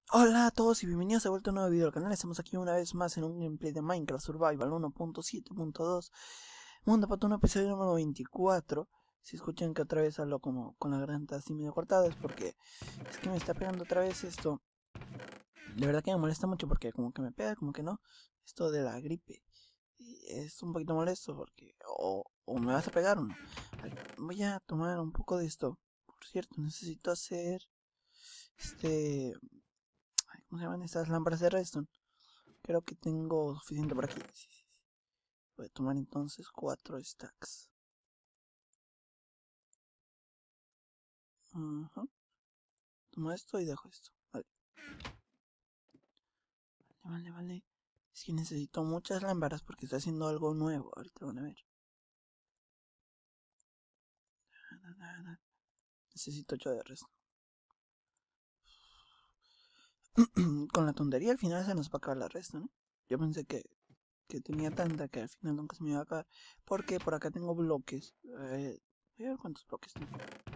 Hola a todos y bienvenidos de vuelta a un nuevo video al canal. Estamos aquí una vez más en un gameplay de Minecraft Survival 1.7.2 Mundo Patuno, episodio número 24. Si escuchan que otra vez hablo como con la garganta así medio cortada, es porque es que me está pegando otra vez esto. De verdad que me molesta mucho porque como que me pega, como que no. Esto de la gripe. Y es un poquito molesto porque o me vas a pegar o no. Voy a tomar un poco de esto. Por cierto, necesito hacer ¿cómo se llaman estas lámparas de redstone? Creo que tengo suficiente por aquí. Sí. Voy a tomar entonces 4 stacks. Tomo esto y dejo esto. Vale. Es que necesito muchas lámparas porque estoy haciendo algo nuevo. Ahorita van a ver. Necesito 8 de redstone. Con la tontería al final se nos va a acabar la redstone, ¿no? Yo pensé que tenía tanta que al final nunca se me iba a acabar. Porque por acá tengo bloques. Voy a ver cuántos bloques tengo.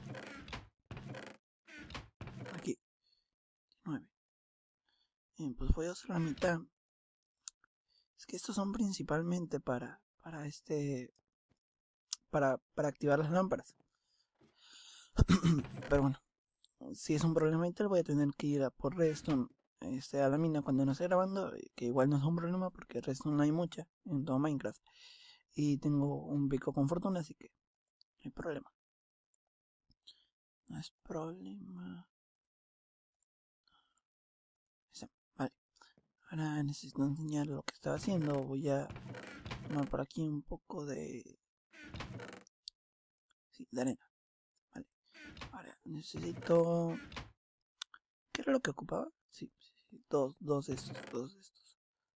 Aquí. 9. Bien, pues voy a usar la mitad. Es que estos son principalmente para activar las lámparas. Pero bueno, si es un problema y tal, voy a tener que ir a por redstone a la mina cuando no esté grabando, que igual no es un problema porque redstone no hay mucha en todo Minecraft. Y tengo un pico con fortuna, así que no hay problema. No es problema. Vale. Ahora necesito enseñar lo que estaba haciendo. Voy a tomar por aquí un poco de... Sí, de arena. Vale. Ahora necesito... ¿Qué era lo que ocupaba? Sí. Dos de estos.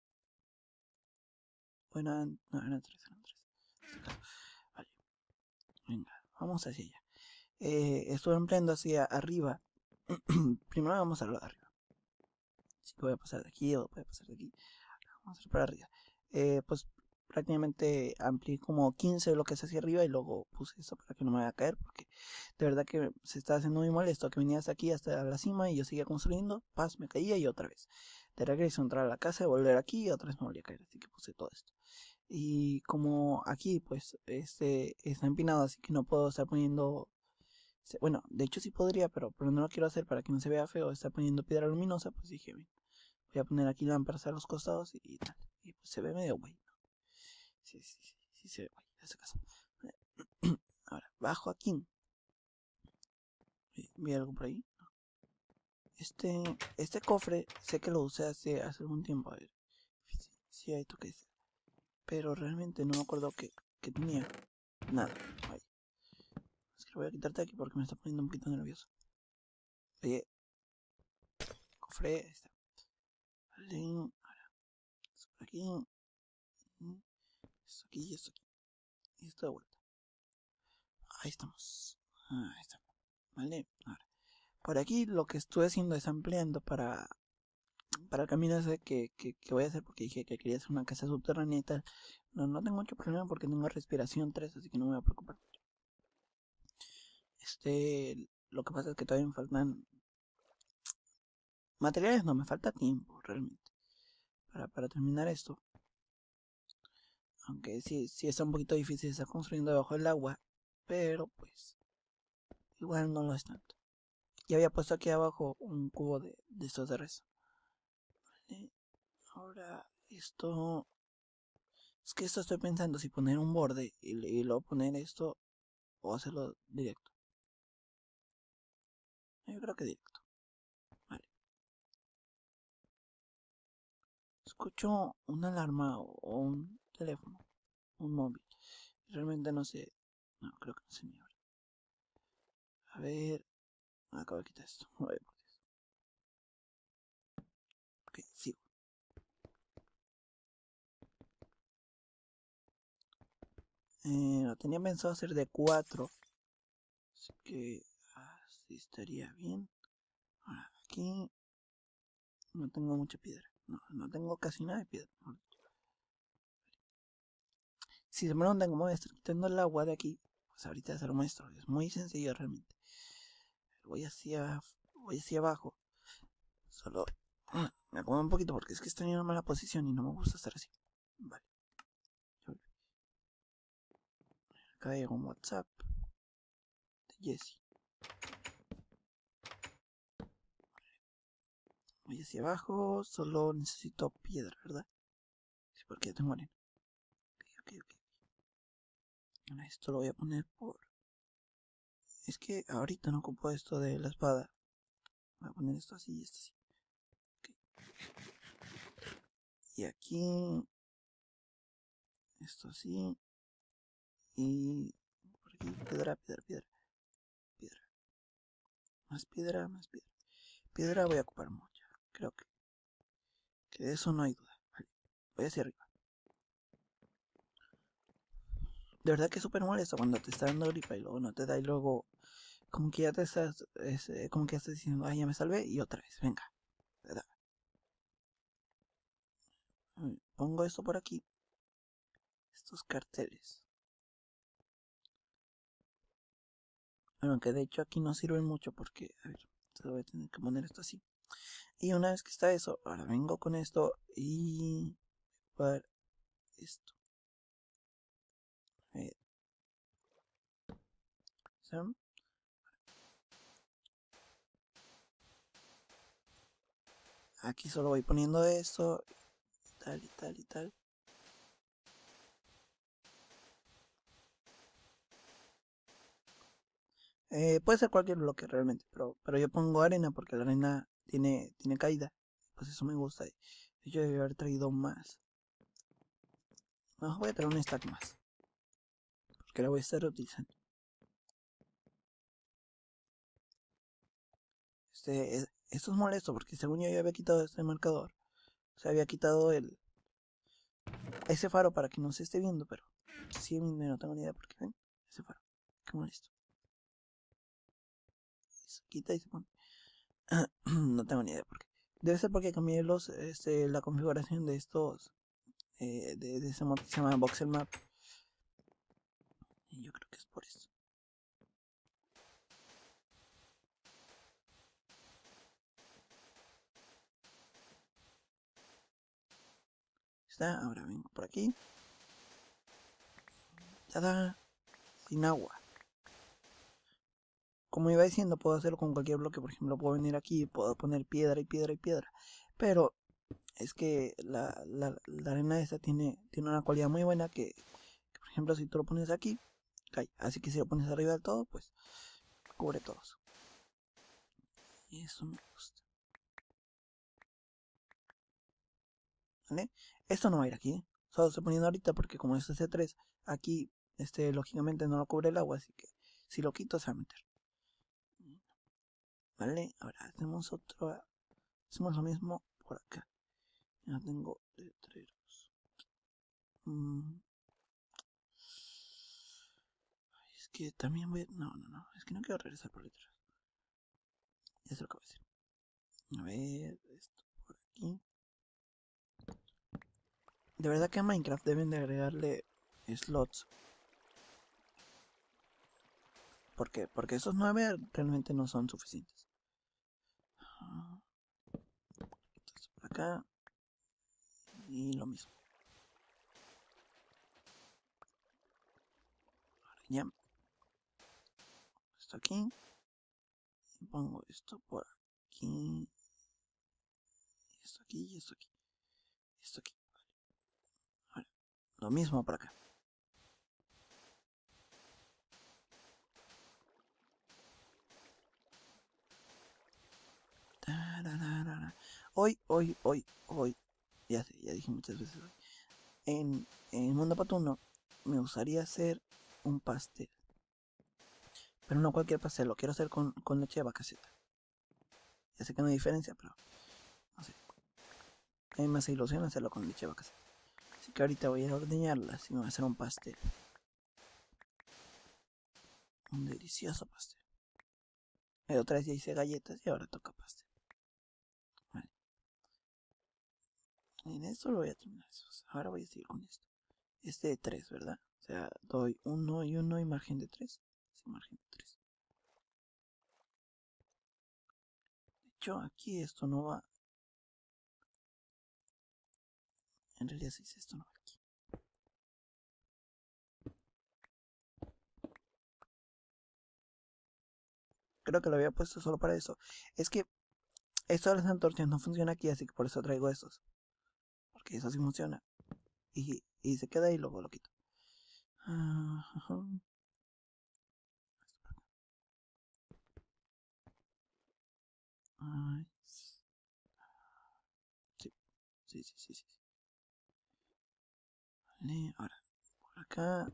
Bueno, no, eran tres. Vale. Venga, vamos hacia allá. Estuve empleando hacia arriba. Primero vamos a lo de arriba. Si voy a pasar de aquí o voy a pasar de aquí. Vamos a ir para arriba. Pues prácticamente amplié como 15 bloques hacia arriba y luego puse esto para que no me vaya a caer porque de verdad que se está haciendo muy molesto que venía hasta aquí hasta la cima y yo seguía construyendo, paz, me caía y otra vez de regreso entrar a la casa, volver aquí y otra vez me volví a caer, así que puse todo esto. Y como aquí pues está empinado, así que no puedo estar poniendo, bueno, de hecho sí podría, pero no lo quiero hacer para que no se vea feo estar poniendo piedra luminosa, pues dije, bien, voy a poner aquí lámparas a los costados y tal. Y pues se ve medio guay. Sí, se ve guay, en este caso. Ahora, bajo aquí. ¿Vi algo por ahí? No. Este cofre, sé que lo usé hace algún tiempo. A ver. Sí, hay tú que dice. Pero realmente no me acuerdo que tenía. Nada. Ahí. Es que lo voy a quitarte aquí porque me está poniendo un poquito nervioso. Oye, cofre, ahí está. Vale. Ahora, esto por aquí. Esto aquí y esto aquí. Y esto de vuelta. Ahí estamos. Ahí está. Vale. Ahora. Por aquí lo que estuve haciendo es ampliando para el camino ese que voy a hacer porque dije que quería hacer una casa subterránea y tal. No tengo mucho problema porque tengo respiración 3, así que no me voy a preocupar. Lo que pasa es que todavía me faltan materiales, no, me falta tiempo realmente para terminar esto. Aunque sí está un poquito difícil estar construyendo debajo del agua, pero pues igual no lo es tanto. Ya había puesto aquí abajo un cubo de estos de resto. Vale. Ahora esto... Es que esto estoy pensando si poner un borde y luego poner esto o hacerlo directo. Yo creo que directo. Vale. Escucho una alarma o un teléfono, un móvil. Realmente no sé. No, creo que no sé ni ahora. A ver. Acabo de quitar esto. A ver, por Dios. Ok, sigo. Lo tenía pensado hacer de 4. Así que así estaría bien. Ahora, aquí no tengo mucha piedra. No tengo casi nada de piedra. Si se me preguntan cómo voy a estar quitando el agua de aquí, pues ahorita se lo muestro. Es muy sencillo realmente. Voy hacia abajo. Solo Me acomodo un poquito porque es que estoy en una mala posición y no me gusta estar así. Vale. Acá llega un WhatsApp de Jesse. Voy hacia abajo, solo necesito piedra, ¿verdad? Sí, porque ya tengo arena. Ok. Ahora esto lo voy a poner por... Es que ahorita no ocupo esto de la espada. Voy a poner esto así y esto así. Okay. Y aquí... Esto así. Y... Por aquí, piedra. Más piedra. Piedra voy a ocupar mucho. Creo que de eso no hay duda. Vale. Voy hacia arriba. De verdad que es súper molesto cuando te está dando gripa y luego no te da y luego como que ya te estás, como que ya estás diciendo, ay, ya me salvé y otra vez, venga. Pongo esto por aquí, estos carteles. Bueno, que de hecho aquí no sirven mucho porque, a ver, se lo voy a tener que poner esto así. Y una vez que está eso, ahora vengo con esto y para esto. ¿Saben? Aquí solo voy poniendo esto y tal. Puede ser cualquier bloque realmente, pero yo pongo arena porque la arena tiene caída. Pues eso me gusta. Yo debe haber traído más. No, voy a traer un stack más. Porque la voy a estar utilizando. Esto es molesto porque según yo ya había quitado este marcador. O sea, había quitado ese faro para que no se esté viendo, pero sí, no tengo ni idea por qué ven. Ese faro. Qué molesto. Se quita y se pone. No tengo ni idea por qué. Debe ser porque cambié la configuración de estos. De ese mod que se llama Voxel Map. Y yo creo que es por eso. Está, ahora vengo por aquí. ¡Tada! Sin agua. Como iba diciendo, puedo hacerlo con cualquier bloque. Por ejemplo, puedo venir aquí y puedo poner piedra y piedra. Pero es que la arena esta tiene una cualidad muy buena que, por ejemplo, si tú lo pones aquí, cae. Así que si lo pones arriba del todo, pues cubre todos. Y eso me gusta. ¿Vale? Esto no va a ir aquí. Solo estoy poniendo ahorita porque como es C3, aquí lógicamente no lo cubre el agua, así que si lo quito se va a meter. ¿Vale? Ahora hacemos hacemos lo mismo por acá. Ya tengo letreros. Es que también voy a... No. Es que no quiero regresar por letreros. Ya sé lo que voy a hacer. A ver, esto por aquí. De verdad que a Minecraft deben de agregarle slots. ¿Por qué? Porque esos 9 realmente no son suficientes. Entonces por acá. Y lo mismo. Ahora ya. Esto aquí. Y pongo esto por aquí. Esto aquí y esto aquí. Esto aquí. Vale. Ahora, lo mismo por acá. Hoy. Ya sé, ya dije muchas veces hoy. En Mundo Patuno me gustaría hacer un pastel. Pero no cualquier pastel, lo quiero hacer con leche de vacaceta. Ya sé que no hay diferencia, pero no sé. A mí me hace ilusión hacerlo con leche de vacaceta. Así que ahorita voy a ordeñarlas y me voy a hacer un pastel. Un delicioso pastel. Otra vez ya hice galletas y ahora toca pastel. Vale. En esto lo voy a terminar. Ahora voy a seguir con esto. Este de 3, ¿verdad? O sea, doy 1 y 1 y margen de 3. Sí, margen de 3. De hecho, aquí esto no va. En realidad se dice esto, no aquí. Creo que lo había puesto solo para eso. Es que esto de las antorchas no funciona aquí, así que por eso traigo estos. Porque eso sí funciona. Y se queda y luego lo quito. Ay, sí, sí, sí, sí, sí. Vale, ahora, por acá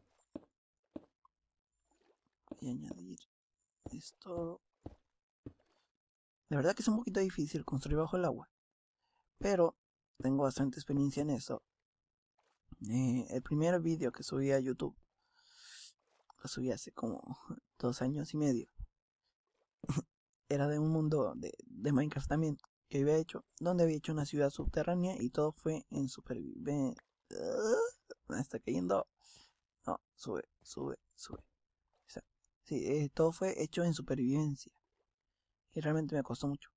voy a añadir esto. De verdad que es un poquito difícil construir bajo el agua, pero tengo bastante experiencia en eso. El primer vídeo que subí a YouTube lo subí hace como 2 años y medio. Era de un mundo de Minecraft también que había hecho, donde había hecho una ciudad subterránea y todo fue en supervivencia. Me está cayendo. No, sube, sube, sube. O sea, sí, todo fue hecho en supervivencia y realmente me costó mucho.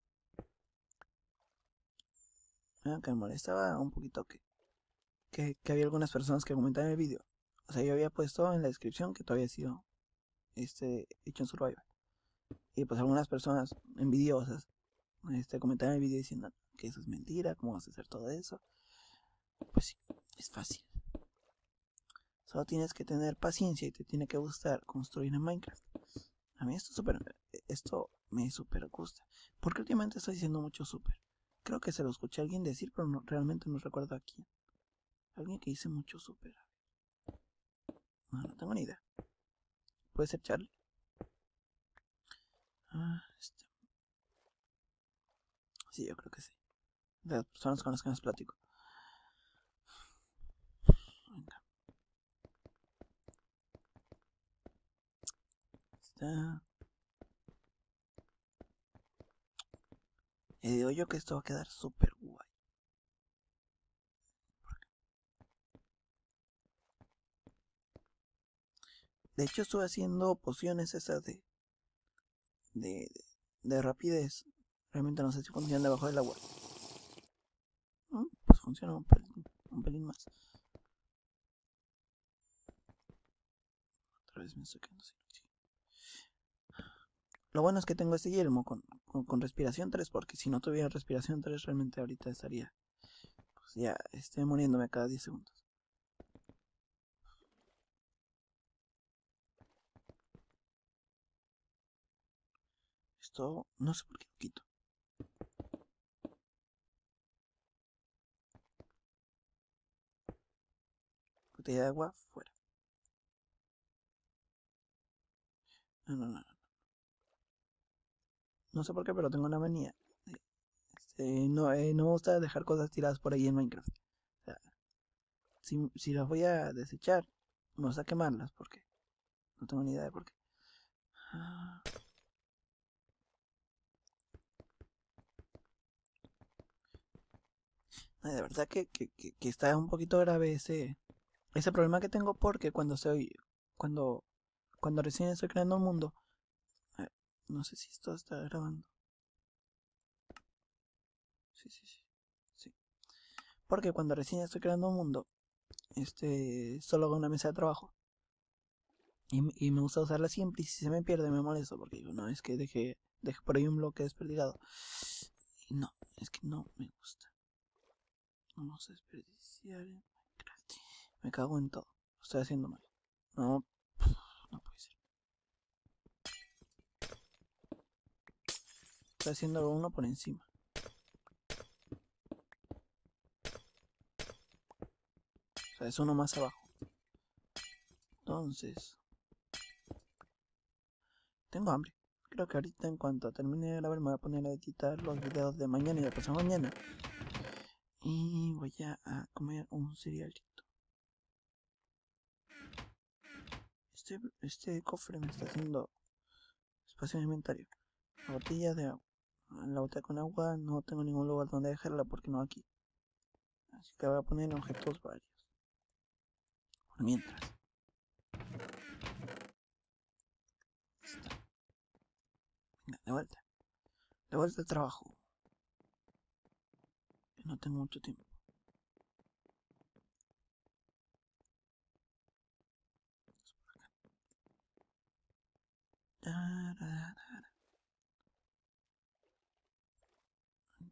Que me molestaba un poquito que había algunas personas que comentaban el vídeo. O sea, yo había puesto en la descripción que todo había sido hecho en Survivor. Y pues algunas personas envidiosas comentaban el vídeo diciendo que eso es mentira, cómo vas a hacer todo eso. Pues sí, es fácil. Solo tienes que tener paciencia y te tiene que gustar construir en Minecraft. A mí esto me super gusta. Porque últimamente estoy diciendo mucho super. Creo que se lo escuché a alguien decir, pero realmente no recuerdo a quién. Alguien que dice mucho super. No tengo ni idea. ¿Puede ser Charlie? Sí, yo creo que sí. De las personas con las que más platico. Venga. Está. Y digo yo que esto va a quedar súper guay. De hecho, estuve haciendo pociones esas de, de rapidez. Realmente no sé si funcionan debajo del agua. Pues funciona un pelín más. Otra vez me estoy quedando sin oxígeno. Lo bueno es que tengo este yelmo con respiración 3, porque si no tuviera respiración 3 realmente ahorita estaría pues ya muriéndome cada 10 segundos. Esto no sé por qué lo quito. Botella de agua fuera. No. No sé por qué, pero tengo una manía. No me gusta dejar cosas tiradas por ahí en Minecraft. O sea, si las voy a desechar, me gusta quemarlas porque no tengo ni idea de por qué. De verdad que está un poquito grave ese problema que tengo porque cuando, cuando recién estoy creando un mundo, no sé si esto está grabando. Sí. Porque cuando recién estoy creando un mundo, solo hago una mesa de trabajo. Y me gusta usarla siempre y si se me pierde me molesto porque digo, no, es que dejé por ahí un bloque desperdigado. Y no, es que no me gusta. Vamos a desperdiciar en Minecraft. Me cago en todo. Lo estoy haciendo mal. No, no puede ser. Estoy haciendo uno por encima. O sea, es uno más abajo. Entonces, tengo hambre. Creo que ahorita en cuanto termine de grabar me voy a poner a editar los videos de mañana y de pasado mañana. Y voy a comer un cerealito. Este cofre me está haciendo espacio en inventario. La botella de agua. La botella con agua no tengo ningún lugar donde dejarla porque no aquí. Así que voy a poner objetos varios. Por mientras. Está. Venga, de vuelta. De vuelta al trabajo. Que no tengo mucho tiempo.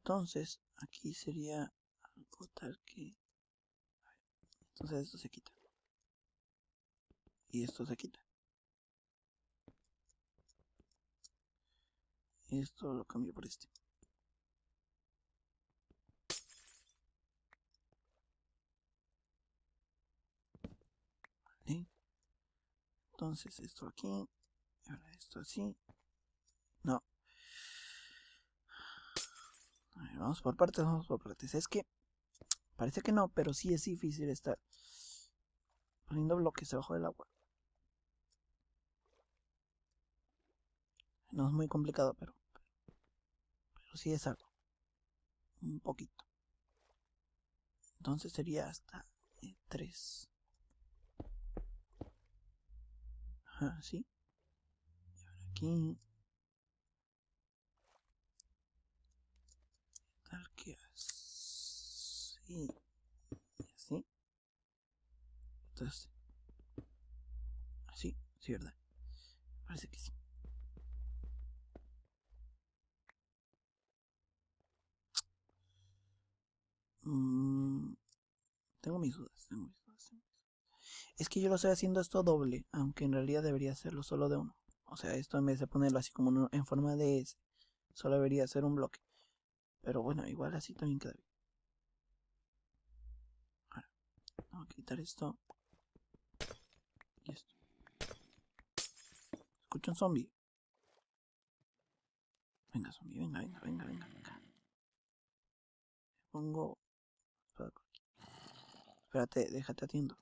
Entonces, aquí sería algo tal que... Entonces esto se quita. Y esto se quita. Y esto lo cambio por este. ¿Vale? Entonces esto aquí. Y ahora esto así. No. A ver, vamos por partes, vamos por partes. Es que parece que no, pero sí es difícil estar poniendo bloques debajo del agua. No es muy complicado, pero sí es algo. Un poquito. Entonces sería hasta 3. Ajá, sí. Y ahora aquí. Tal que así. Y así. Entonces, así. Sí, ¿verdad? Parece que sí. Tengo mis dudas, tengo mis dudas. Es que yo lo estoy haciendo esto doble, aunque en realidad debería hacerlo solo de uno. O sea, esto en vez de ponerlo así como en forma de S, solo debería ser un bloque. Pero bueno, igual así también queda bien. Ahora, vamos a quitar esto. Y esto. Escucho un zombie. Venga, zombie, venga. Pongo... Espérate, déjate atiendo.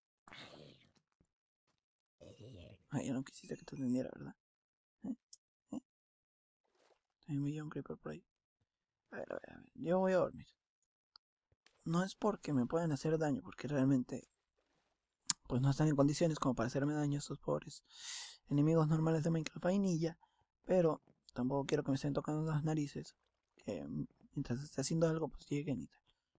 Ah, ya no quisiste que te atendiera, ¿verdad? ¿Eh? También me lleva un creeper por ahí. A ver. Yo voy a dormir. No es porque me puedan hacer daño, porque realmente pues no están en condiciones como para hacerme daño estos pobres enemigos normales de Minecraft vainilla, pero tampoco quiero que me estén tocando las narices, que mientras esté haciendo algo pues lleguen y tal.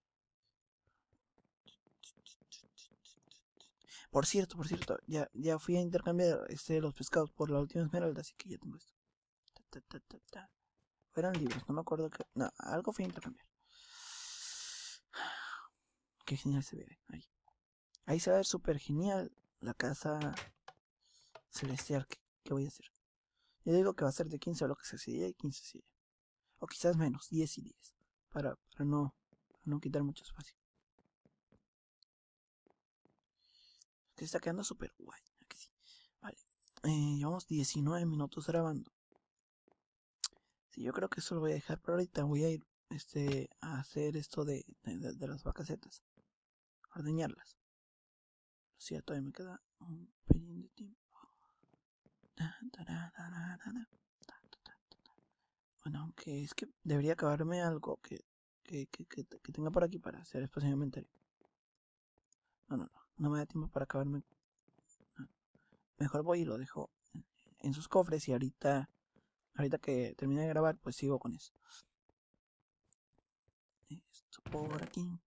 Por cierto, ya fui a intercambiar los pescados por la última esmeralda, así que ya tengo esto. Eran libros, no me acuerdo que... No, algo fui a intercambiar. Qué genial se ve ahí. Ahí se va a ver súper genial la casa celestial que voy a hacer. Yo digo que va a ser de 15 bloques de silla y 15 sillas. O quizás menos, 10 y 10. Para no quitar mucho espacio. Que está quedando súper guay. Aquí sí. Vale. Llevamos 19 minutos grabando. Sí, yo creo que eso lo voy a dejar por ahorita. Voy a ir a hacer esto de las vacacetas. Ordeñarlas. Sí, todavía me queda un pelín de tiempo. Bueno, aunque es que debería acabarme algo que tenga por aquí para hacer espacio en el inventario. No me da tiempo para acabarme. No. Mejor voy y lo dejo en sus cofres y ahorita que termine de grabar, pues sigo con eso. Esto por aquí.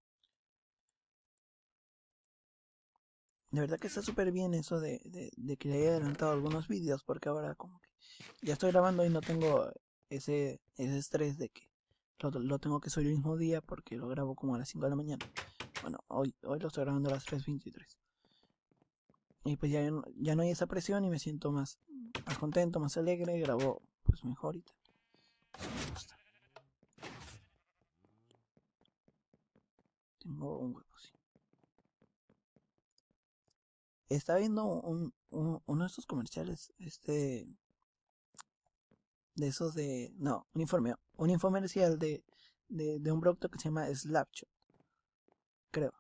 De verdad que está súper bien eso de que le haya adelantado algunos vídeos, porque ahora como que ya estoy grabando y no tengo ese estrés de que lo tengo que subir el mismo día porque lo grabo como a las 5 de la mañana. Bueno, hoy lo estoy grabando a las 3:23. Y pues ya no hay esa presión y me siento más contento, más alegre, grabo pues mejor y tal. Eso me gusta. Tengo un huevo, sí. Estaba viendo uno de estos comerciales, de esos de... No, un infomercial de un producto que se llama Slapshot, creo.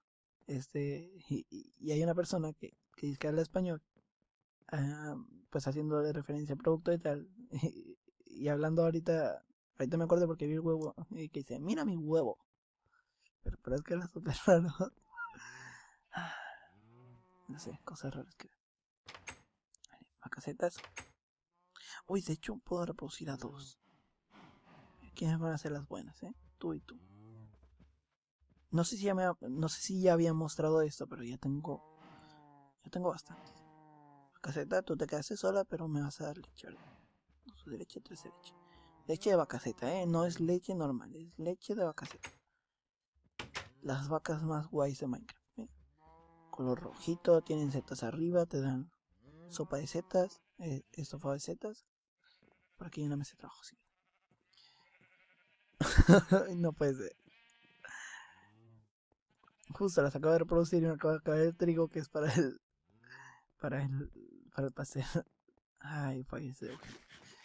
Y hay una persona que dice que habla español, pues haciendo de referencia al producto y tal, y hablando ahorita me acuerdo porque vi el huevo, y que dice, mira mi huevo, pero es que era súper raro. No sé, cosas raras que... Vale, macacetas. Uy, de hecho puedo reproducir a 2. ¿Quiénes van a ser las buenas, Tú y tú. No sé si ya había mostrado esto, pero ya tengo bastantes. Caseta, tú te quedaste sola, pero me vas a dar leche, ¿verdad? 2 de leche, 3 de leche. Leche de vacaceta, no es leche normal, es leche de vacaceta. Las vacas más guays de Minecraft. Color rojito, tienen setas arriba, te dan sopa de setas, estofado de setas. Por aquí hay una mesa de trabajo, sí. No puede ser. Justo las acabo de reproducir y me acaba de caer el trigo que es para el. Para el pastel. Ay, Face de Eugenio.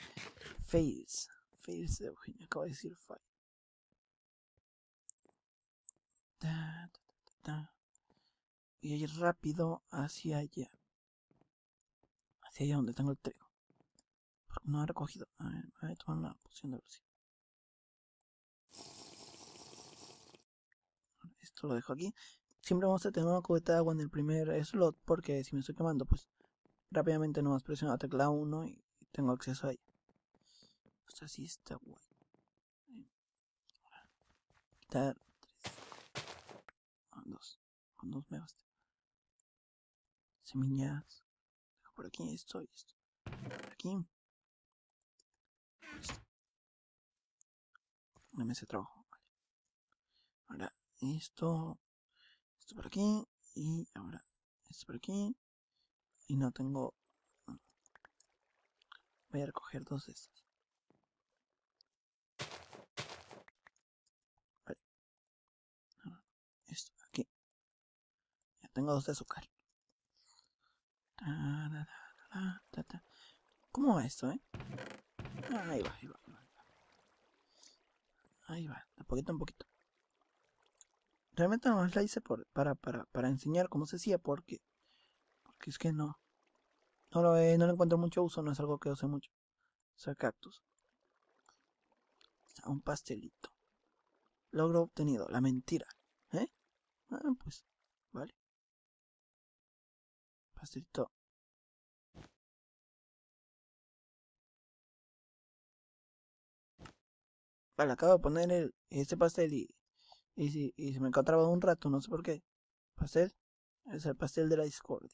Face de Eugenio. Acabo de decir Face. Voy a ir rápido hacia allá. Hacia allá donde tengo el trigo. Porque no he recogido. A ver, voy a tomar una poción de velocidad. Esto lo dejo aquí. Siempre vamos a tener una cubeta de agua en el primer slot. Porque si me estoy quemando, pues rápidamente nomás presiono la tecla 1 y tengo acceso a ella. Pues así está guay. Quitar 3. Con 2 me basta. Semillas. Dejo por aquí esto y esto. Por aquí. Listo. Una mesa de trabajo. Vale. Ahora esto por aquí. Y ahora esto por aquí. Y no tengo. Voy a recoger 2 de estos. Vale. Esto aquí. Ya tengo 2 de azúcar. ¿Cómo va esto, Ahí va. Ahí va, de poquito en poquito. Realmente no la hice para enseñar cómo se hacía, porque es que no le encuentro mucho uso, no es algo que use mucho. O sea, cactus. Un pastelito. Logro obtenido, la mentira. Pues, vale. Pastelito. Vale, acabo de poner este pastel y se me encontraba un rato, no sé por qué. Pastel. Es el pastel de la discordia.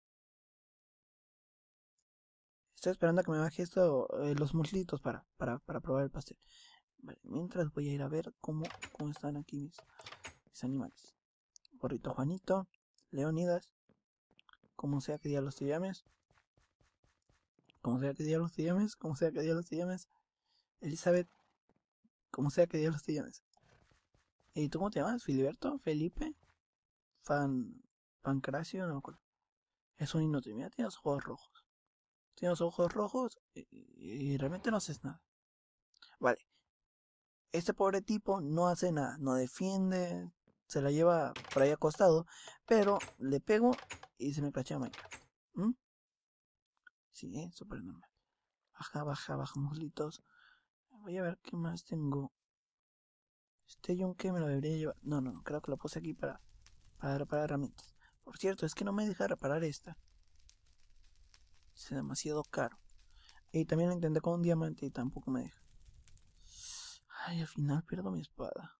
Estoy esperando a que me baje esto, los muslitos para probar el pastel. Vale, mientras voy a ir a ver cómo están aquí mis animales. Gorrito Juanito, Leonidas, como sea que día los te llames. Como sea que día los te llames. Como sea que día los te llames. Elizabeth, como sea que día los te llames. ¿Y tú cómo te llamas? ¿Filiberto? ¿Felipe? ¿Pancracio? No me acuerdo. Es un inútil, mira, tiene los ojos rojos. Tiene los ojos rojos y realmente no haces nada. Vale. Este pobre tipo no hace nada, no defiende, se la lleva por ahí acostado, pero le pego y se me crachea Minecraft. Sí, súper normal. Baja, muslitos. Voy a ver qué más tengo. Este yunque me lo debería llevar. No, creo que lo puse aquí para reparar herramientas. Por cierto, es que no me deja reparar esta. Es demasiado caro. Y también lo intenté con un diamante y tampoco me deja. Ay, al final pierdo mi espada.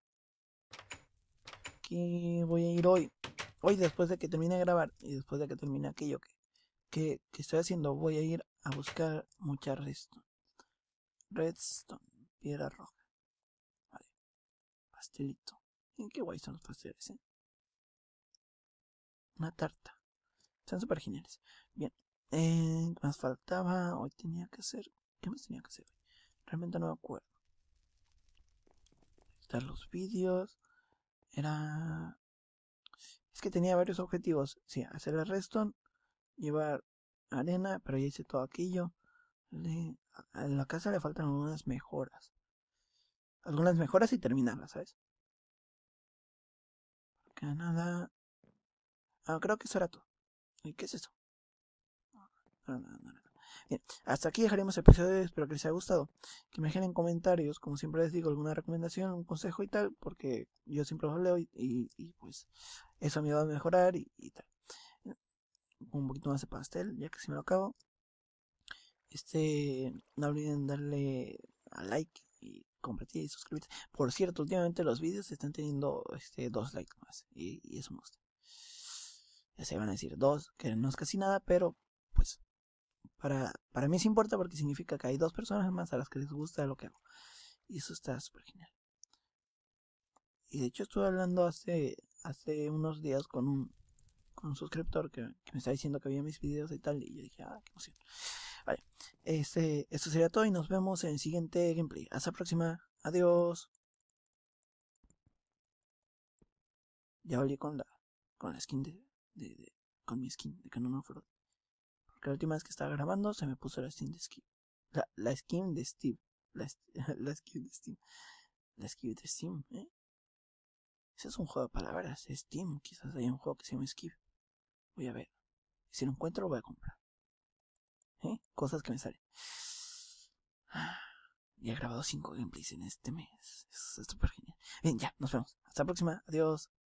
Aquí voy a ir hoy. Hoy, después de que termine de grabar y después de que termine aquello que estoy haciendo, voy a ir a buscar mucha redstone, piedra roja. Vale, pastelito. ¿En qué guay son los pasteles, Una tarta. Están súper geniales. Bien, más faltaba. Hoy tenía que hacer. ¿Qué más tenía que hacer hoy? Realmente no me acuerdo. Editar los vídeos. Es que tenía varios objetivos. Sí, hacer el redstone, llevar arena, pero ya hice todo aquello. A la casa le faltan algunas mejoras. Algunas mejoras y terminarlas, ¿sabes? Que nada. Creo que eso era todo. ¿Y qué es eso? No. Bien, hasta aquí dejaremos el episodio. Espero que les haya gustado. Que me dejen en comentarios, como siempre les digo, alguna recomendación, un consejo y tal, porque yo siempre los leo y pues eso me va a mejorar y tal. Un poquito más de pastel, ya que si me lo acabo. No olviden darle a like y compartir y suscribirse. Por cierto, últimamente los vídeos están teniendo 2 likes más y eso me gusta. Ya se van a decir 2, que no es casi nada, pero pues Para mí sí importa porque significa que hay 2 personas más a las que les gusta lo que hago. Y eso está súper genial. Y de hecho estuve hablando hace unos días con un suscriptor que me está diciendo que veía mis videos y tal. Y yo dije, qué emoción. Vale, esto sería todo y nos vemos en el siguiente gameplay. Hasta la próxima. Adiós. Ya hablé con la skin con mi skin de Canon Offroad. Porque la última vez que estaba grabando se me puso la skin de Steve. La skin de Steve. La skin de Steam. La skin de Steam, ¿eh? Ese es un juego de palabras. Steam. Quizás haya un juego que se llama Skip. Voy a ver. Si lo encuentro lo voy a comprar. Cosas que me salen. Y he grabado 5 gameplays en este mes. Eso es súper genial. Bien, ya, nos vemos. Hasta la próxima. Adiós.